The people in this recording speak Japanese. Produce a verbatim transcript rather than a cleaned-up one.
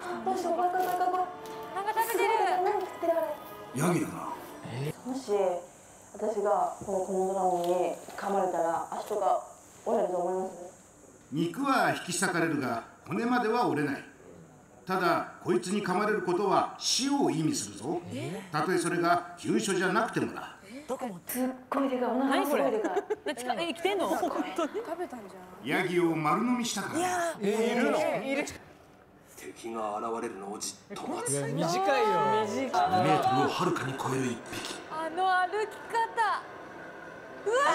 どうしよう、怖い怖い怖い怖い。 なんか食べてる。 何食ってるあれ。 ヤギだな。 もし私がこのコモドラゴンに噛まれたら足とか折れると思います？ 肉は引き裂かれるが骨までは折れない。ただこいつに噛まれることは死を意味するぞ。たとえそれが急所じゃなくてもだ。 すっごいでかい、お腹すごいでかい。 え、生きてんの？本当に。 ヤギを丸飲みしたから。 えー、いるの？ 敵が現れるのをじっと待つ。 短いよ。 にメートルをはるかに超える一匹。 あの歩き方。うわ